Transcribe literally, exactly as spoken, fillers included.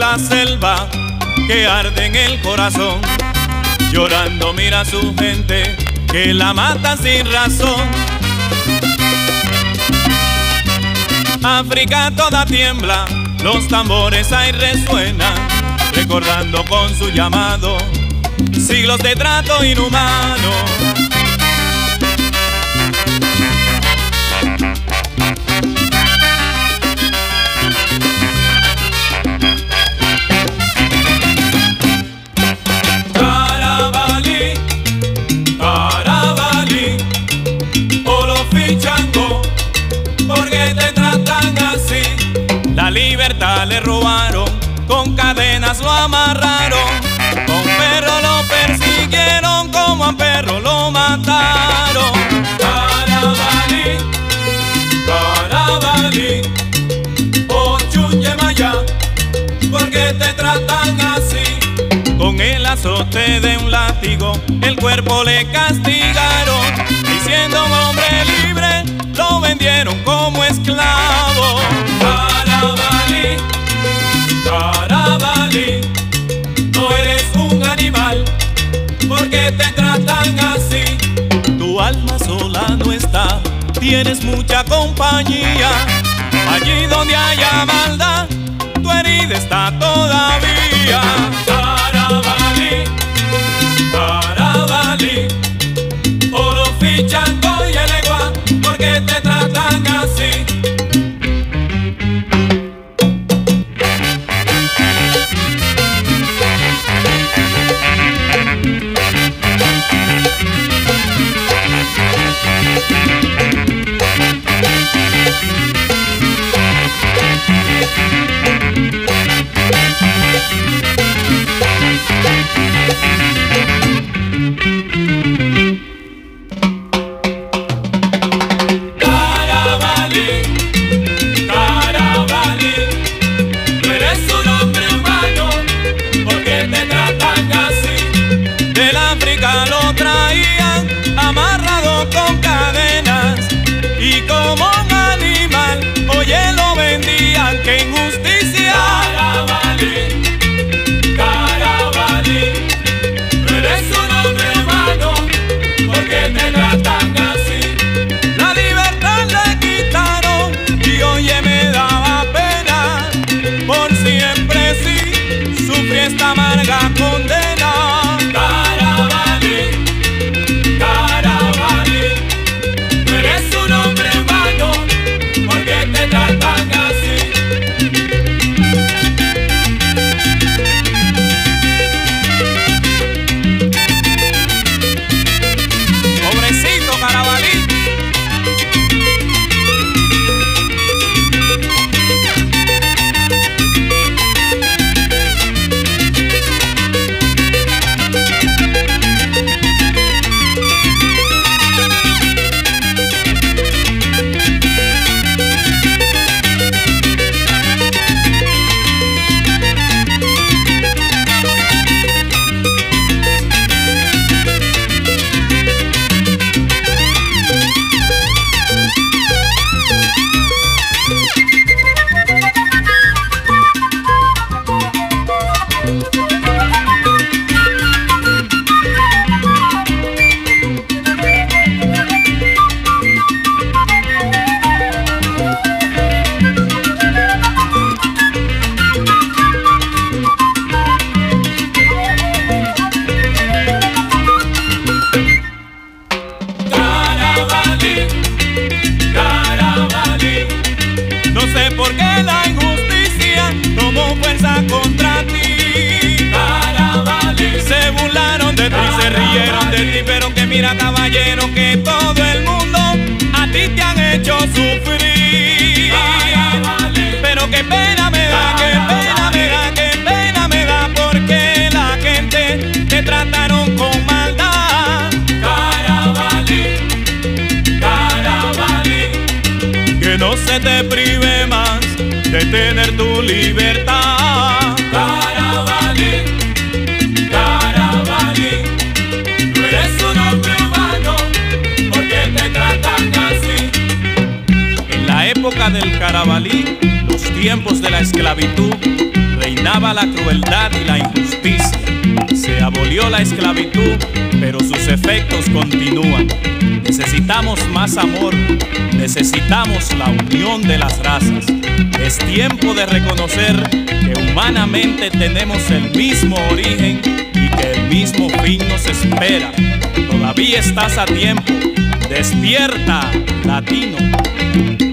la selva que arde en el corazón. Llorando mira a su gente que la mata sin razón. África toda tiembla, los tambores ahí resuenan, recordando con su llamado siglos de trato inhumano. Le robaron, con cadenas lo amarraron, con perro lo persiguieron, como a perro lo mataron. Carabalí, Carabalí, oh Chuyemaya, ¿por qué te tratan así? Con el azote de un látigo, el cuerpo le castigaron, y siendo un hombre libre, lo vendieron como esclavo. Carabalí, Carabalí, no eres un animal, ¿por qué te tratan así? Tu alma sola no está, tienes mucha compañía. Allí donde haya maldad, tu herida está todavía. Carabalí, Carabalí, oro fichango y el egua, ¿por qué te tratan así? Esta amarga condena. Carabalí, Carabalí, tú eres un hombre humano, ¿por qué te tratan así? Pobrecito Carabalí. ¿Por qué la injusticia tomó fuerza contra ti? Carabalí, se burlaron de ti, se rieron de ti, pero que mira caballero, que todo el mundo a ti te han hecho sufrir. Carabalí, pero qué pena me da, qué pena me da, qué pena me da, porque la gente te trataron con maldad. Carabalí, Carabalí, que no se te prive más de tener tu libertad. Carabalí, Carabalí, tú eres un hombre humano, ¿por qué te tratan así? En la época del Carabalí, los tiempos de la esclavitud reinaba la crueldad y la injusticia. Se abolió la esclavitud, pero sus efectos continúan. Necesitamos más amor, necesitamos la unión de las razas. Es tiempo de reconocer que humanamente tenemos el mismo origen y que el mismo fin nos espera. Todavía estás a tiempo. Despierta, latino.